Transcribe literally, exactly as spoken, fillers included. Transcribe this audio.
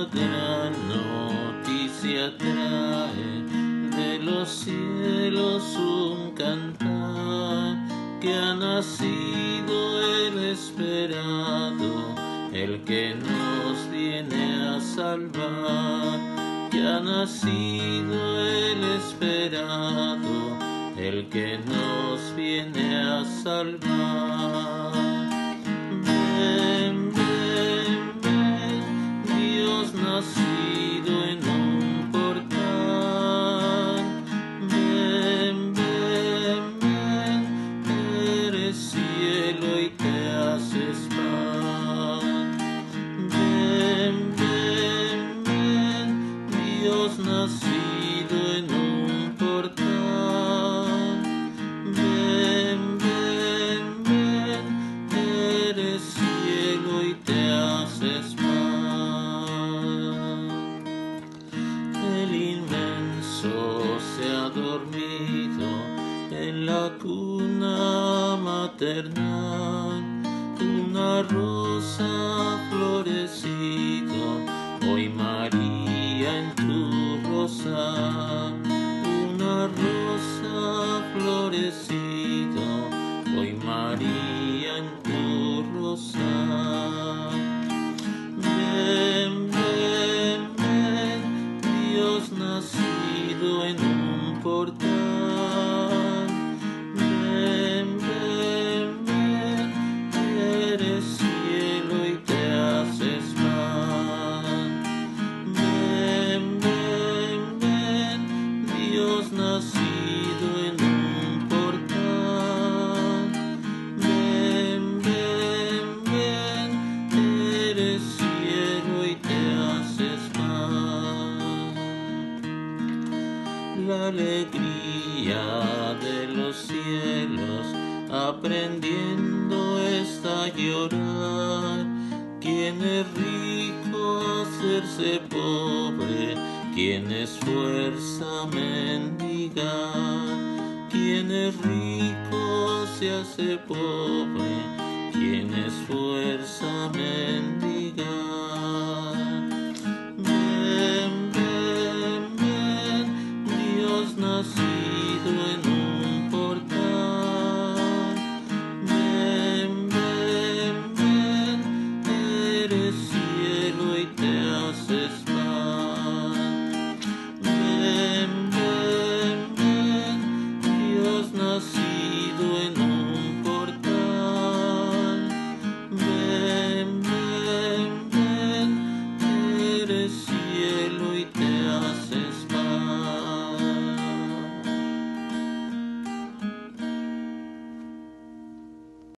gran noticia trae de los cielos un cantar, que ha nacido el esperado, el que nos viene a salvar, que ha nacido el esperado, el que nos viene a salvar. Ven, ven, ven, Dios nacido en un portal. Ven, ven, ven, eres cielo y te haces pan. Ven, ven, ven, Dios nacido en un portal. Ven, ven, ven, eres cielo y te haces pan. El inmenso se ha dormido en la cuna maternal, una rosa ha florecido, hoy María en tu rosal, una rosa ha florecido, hoy María en tu rosal. Ven, ven, ven, Dios nacido en un portal. Ven, ven, ven, eres cielo y te haces pan. Ven, ven, ven, Dios nacido en un portal. Ven, ven, ven, eres cielo y te haces pan. La alegría de los cielos aprendiendo está a llorar. ¿Quién es rico a hacerse pobre? ¿Quién esfuerza a mendigar? ¿Quién es rico se hace pobre? ¿Quién esfuerza a mendigar?